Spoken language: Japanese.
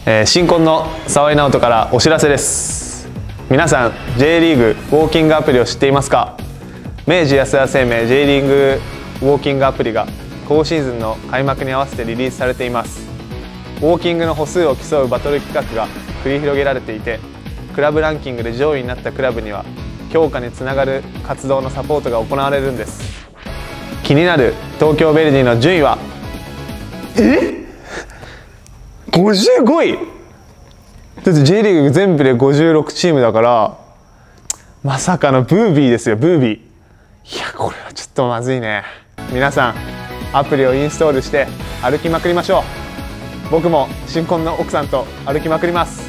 新婚の澤井直人からお知らせです。皆さん J リーグウォーキングアプリを知っていますか？明治安田生命 J リーグウォーキングアプリが今シーズンの開幕に合わせてリリースされています。ウォーキングの歩数を競うバトル企画が繰り広げられていて、クラブランキングで上位になったクラブには強化につながる活動のサポートが行われるんです。気になる東京ヴェルディの順位は55位。だって J リーグ全部で56チームだから、まさかのブービーですよ、ブービー。いや、これはちょっとまずいね。皆さんアプリをインストールして歩きまくりましょう。僕も新婚の奥さんと歩きまくります。